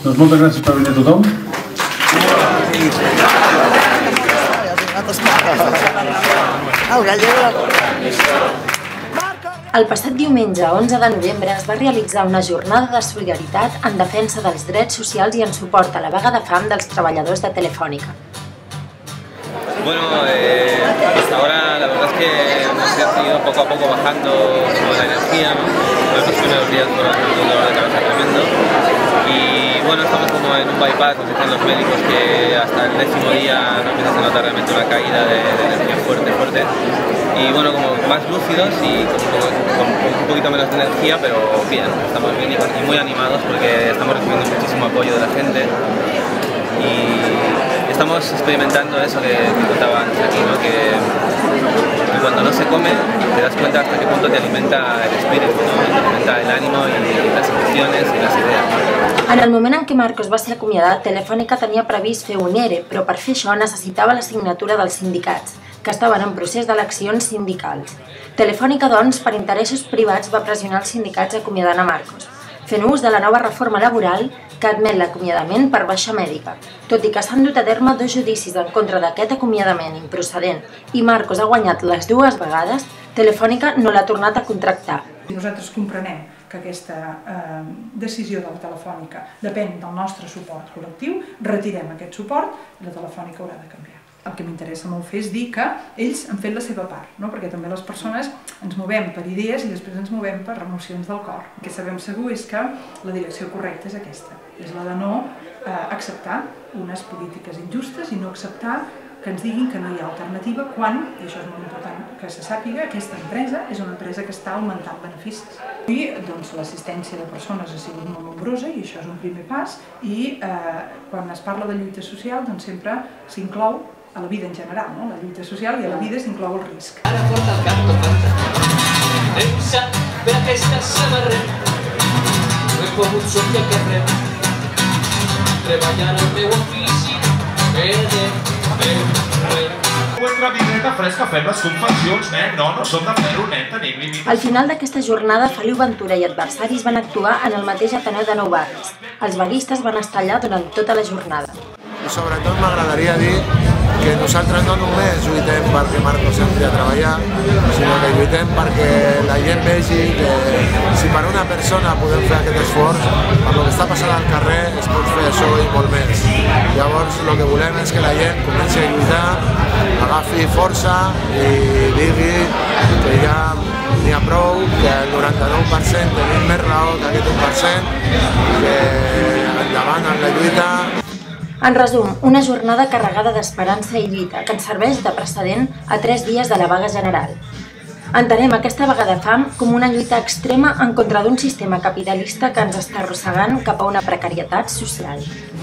Doncs moltes gràcies per venir a tothom. El passat diumenge 11 de novembre es va realitzar una jornada de solidaritat en defensa dels drets socials i en suport a la vaga de fam dels treballadors de Telefónica. Bueno, hasta ahora la verdad es que hemos ido poco a poco bajando la energía, ¿no? Los primeros días fueron un dolor de cabeza tremendo y bueno, estamos como en un bypass, nos dicen los médicos que hasta el 10º día no empiezas a notar realmente una caída de energía fuerte y bueno, como más lúcidos y con un poquito menos de energía, pero bien, estamos bien y muy animados porque estamos recibiendo muchísimo apoyo de la gente y estamos experimentando eso que contaba antes aquí, ¿no? Que cuando no se come te das cuenta hasta qué punto te alimenta el espíritu, ¿no? Te alimenta el ánimo y las emociones y las idees. En el moment en què Marcos va ser acomiadat, Telefónica tenia previst fer un ERE, però per fer això necessitava la signatura dels sindicats, que estaven en procés d'eleccions sindicals. Telefónica, doncs, per interessos privats va pressionar els sindicats acomiadant a Marcos, fent ús de la nova reforma laboral que admet l'acomiadament per baixa mèdica. Tot i que s'han dut a terme 2 judicis en contra d'aquest acomiadament improcedent i Marcos ha guanyat les 2 vegades, Telefónica no l'ha tornat a contractar. Nosaltres comprenem que aquesta decisió de la Telefònica depèn del nostre suport col·lectiu, retirem aquest suport i la Telefònica haurà de canviar. El que m'interessa molt fer és dir que ells han fet la seva part, no? Perquè també les persones ens movem per idees i després ens movem per emocions del cor. El que sabem segur és que la direcció correcta és aquesta, és la de no acceptar unes polítiques injustes i no acceptar que ens diguin que no hi ha alternativa quan, i això és molt important que se sàpiga, aquesta empresa és una empresa que està augmentant beneficis. I l'assistència de persones ha sigut molt nombrosa i això és un primer pas i quan es parla de lluita social doncs sempre s'inclou a la vida en general, no? La lluita social i a la vida s'inclou el risc. Ara porta el cap tocant, deixa per aquesta samarreta, no he pogut sortir al carrer, treballant el meu ofici, Nuestra videta fresca fem les confeccions, nen, no som de ferro, nen, tenim límits. Al final d'aquesta jornada, Feliu Ventura i adversaris van actuar en el mateix Ateneu de Nou Barris. Els vaguistes van estar allà durant tota la jornada. I sobretot m'agradaria dir que nosaltres no només lluitem perquè Marcos entri a treballar, sinó que lluitem perquè la gent vegi que si per una persona podem fer aquest esforç, per el que està passant al carrer es pot fer això i molt més. Llavors el que volem és que la gent comenci a lluitar, agafi força i digui que ja n'hi ha prou, que el 99% tenim més raó que aquest 1%, que endavant amb la lluita. En resum, una jornada carregada d'esperança i lluita que ens serveix de precedent a 3 dies de la vaga general. Entenem aquesta vaga de fam com una lluita extrema en contra d'un sistema capitalista que ens està arrossegant cap a una precarietat social.